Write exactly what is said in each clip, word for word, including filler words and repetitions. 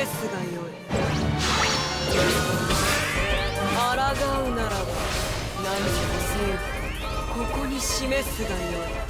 がよい。抗うならば何の成果ここに示すがよい。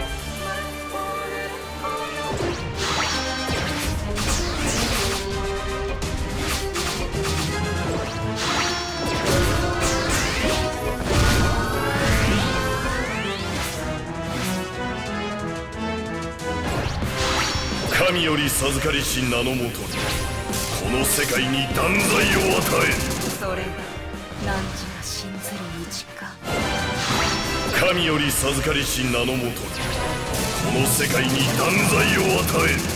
神より授かりし名のもとにこの世界に断罪を与える。 それが汝が信ずる道か。 神より授かりし名のもとにこの世界に断罪を与える。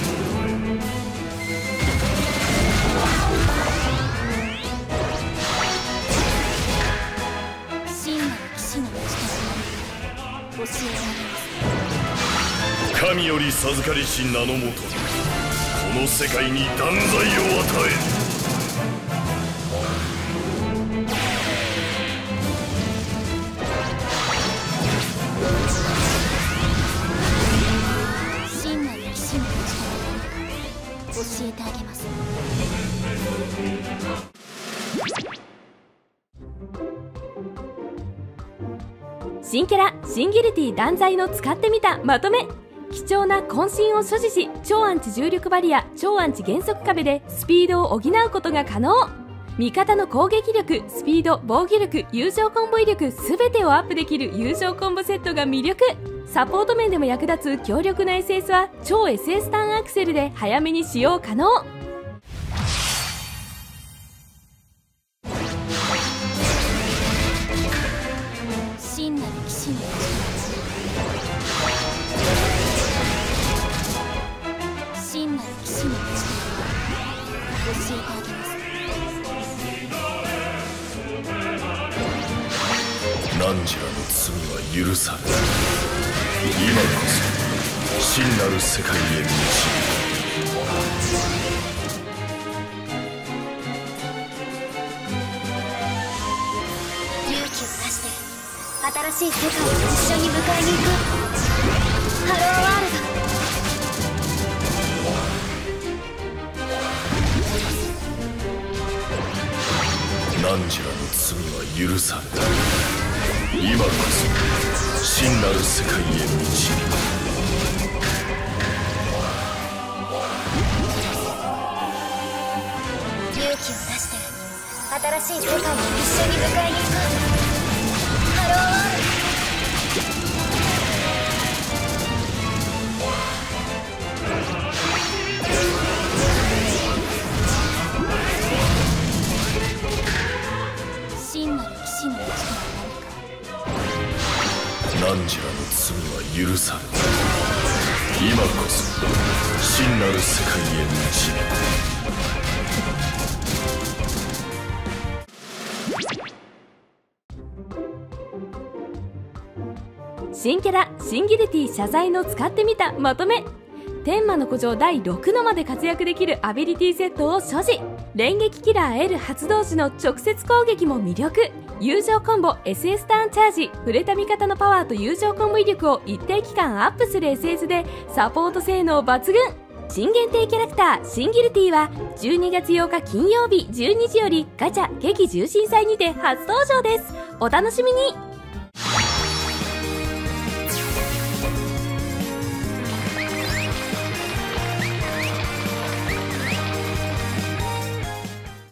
真なる騎士の道と教えられます。 神より授かりし名のもとにこの世界に断罪を与える。 真なる騎士の道と教えてあげます。 新キャラ新ギルティ断罪の使ってみたまとめ。貴重な渾身を所持し、超アンチ重力バリア、超アンチ減速壁でスピードを補うことが可能。味方の攻撃力、スピード、防御力、友情コンボ威力全てをアップできる友情コンボセットが魅力。サポート面でも役立つ強力な エスエス は超 エスエス ターンアクセルで早めに使用可能。 真なる騎士の道真なる騎士の道教えてあげます。 汝らの罪は許され、今こそ真なる世界へ導く。 勇気を出して新しい世界を一緒に迎えに行こう。ハローワールド。 汝らの罪は許され、今こそ真なる世界へ導く。 勇気を出して新しい世界を一緒に迎えに行こう。ハローワールド。真なる騎士の道とは汝らの罪は許され、今こそ真なる世界へ導く。 新キャラ新ギルティ謝罪の使ってみたまとめ。天魔の古城だいろくのまで活躍できるアビリティセットを所持。連撃キラー L 発動時の直接攻撃も魅力。友情コンボ エスエス ターンチャージ。触れた味方のパワーと友情コンボ威力を一定期間アップする エスエス でサポート性能抜群。新限定キャラクター新ギルティはじゅうにがつようか金曜日じゅうにじよりガチャ激重心祭にて初登場です。お楽しみに。